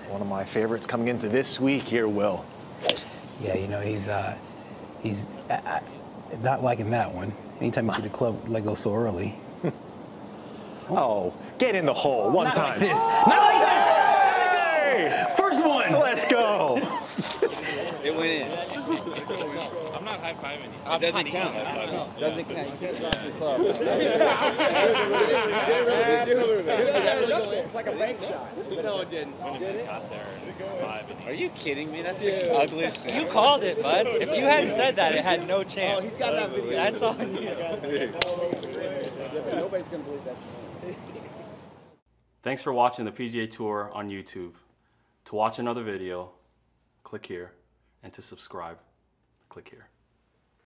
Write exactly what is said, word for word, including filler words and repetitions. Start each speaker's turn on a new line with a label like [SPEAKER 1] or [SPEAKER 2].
[SPEAKER 1] One of my favorites coming into this week here, Will.
[SPEAKER 2] Yeah, you know, he's uh, he's uh, not liking that one. Anytime you see the club let go so early.
[SPEAKER 1] Oh, get in the hole one
[SPEAKER 2] Not
[SPEAKER 1] time.
[SPEAKER 2] like this. Not like this.
[SPEAKER 1] Hey!
[SPEAKER 2] First one.
[SPEAKER 1] Let's go.
[SPEAKER 3] It went in.
[SPEAKER 4] I'm not high-fiving you.
[SPEAKER 3] It doesn't count. It doesn't count. You can't drop your club.
[SPEAKER 5] It's like a bank shot. No, it didn't.
[SPEAKER 3] Are you kidding me? That's the ugliest thing.
[SPEAKER 4] You called it, bud. If you hadn't said that, it had no chance.
[SPEAKER 5] Oh, he's got that video.
[SPEAKER 4] That's on you.
[SPEAKER 5] Nobody's going to believe that.
[SPEAKER 6] Thanks for watching the P G A Tour on YouTube. To watch another video, click here, and to subscribe, click here.